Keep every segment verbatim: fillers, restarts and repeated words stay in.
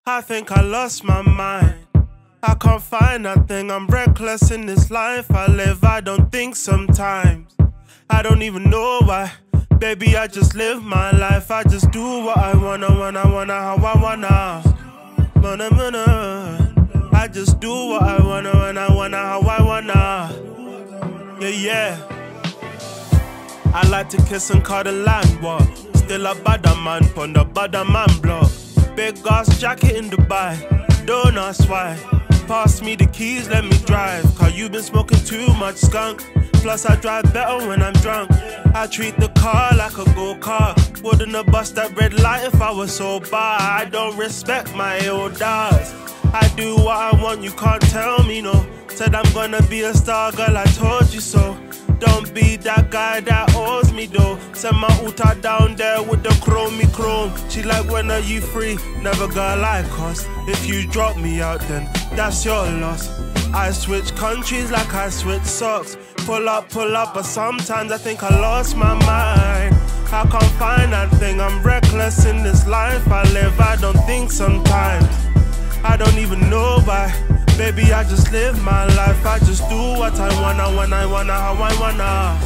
I think I lost my mind. I can't find nothing, I'm reckless in this life I live. I don't think sometimes, I don't even know why. Baby, I just live my life. I just do what I wanna, wanna, wanna, how I wanna. Wanna, wanna. I just do what I wanna, wanna, wanna, how I wanna. Yeah, yeah. I like to kiss and cuddle and walk. Still a bada man pon the bada man block. Big ass jacket in Dubai, don't ask why. Pass me the keys, let me drive. Cause you been smoking too much skunk. Plus I drive better when I'm drunk. I treat the car like a go-kart. Wouldn't have bust that red light if I was sober. I don't respect my elders. I do what I want, you can't tell me no. Said I'm gonna be a star, girl, I told you so. Don't be that guy that owes me though. Send my uta down there with the chromey chrome. She like, when are you free? Never girl like us. If you drop me out then that's your loss. I switch countries like I switch socks. Pull up, pull up, but sometimes I think I lost my mind. I can't find that thing, I'm reckless in this life I live. I don't think sometimes, I don't even know why. Baby, I just live my life. I just do what I wanna, when I wanna, how I wanna.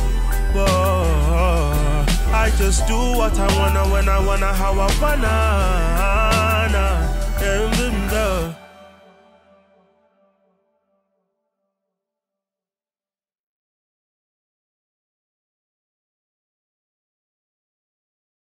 Whoa, I just do what I wanna, when I wanna, how I wanna.